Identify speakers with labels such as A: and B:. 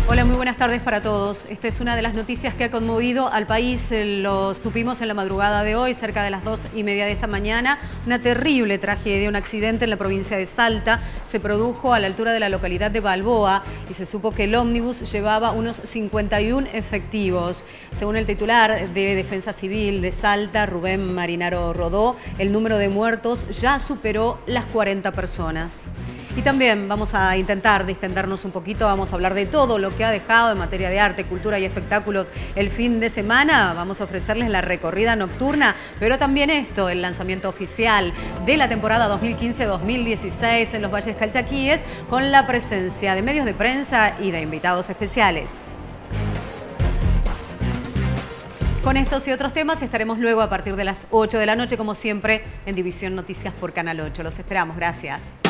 A: Hola, muy buenas tardes para todos. Esta es una de las noticias que ha conmovido al país. Lo supimos en la madrugada de hoy, cerca de las 2:30 de esta mañana. Una terrible tragedia, un accidente en la provincia de Salta. Se produjo a la altura de la localidad de Balboa y se supo que el ómnibus llevaba unos 51 efectivos. Según el titular de Defensa Civil de Salta, Rubén Marinaro Rodó, el número de muertos ya superó las 40 personas. Y también vamos a intentar distendernos un poquito, vamos a hablar de todo lo que ha dejado en materia de arte, cultura y espectáculos el fin de semana. Vamos a ofrecerles la recorrida nocturna, pero también el lanzamiento oficial de la temporada 2015-2016 en los Valles Calchaquíes, con la presencia de medios de prensa y de invitados especiales. Con estos y otros temas estaremos luego a partir de las 8 de la noche, como siempre, en División Noticias por Canal 8. Los esperamos. Gracias.